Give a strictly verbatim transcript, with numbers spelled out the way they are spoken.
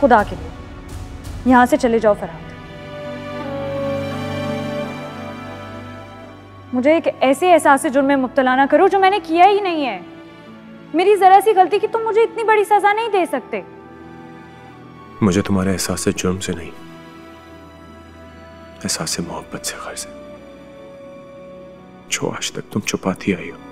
खुदा के लिए यहाँ से चले जाओ फरहाद। मुझे एक ऐसे एहसास से जुर्म में मुब्तला ना करो जो मैंने किया ही नहीं है। मेरी जरा सी गलती की तुम मुझे इतनी बड़ी सजा नहीं दे सकते। मुझे तुम्हारे एहसास से जुर्म से नहीं, एहसास से मोहब्बत से गर्ज है, जो आज तक तुम छुपाती आई हो।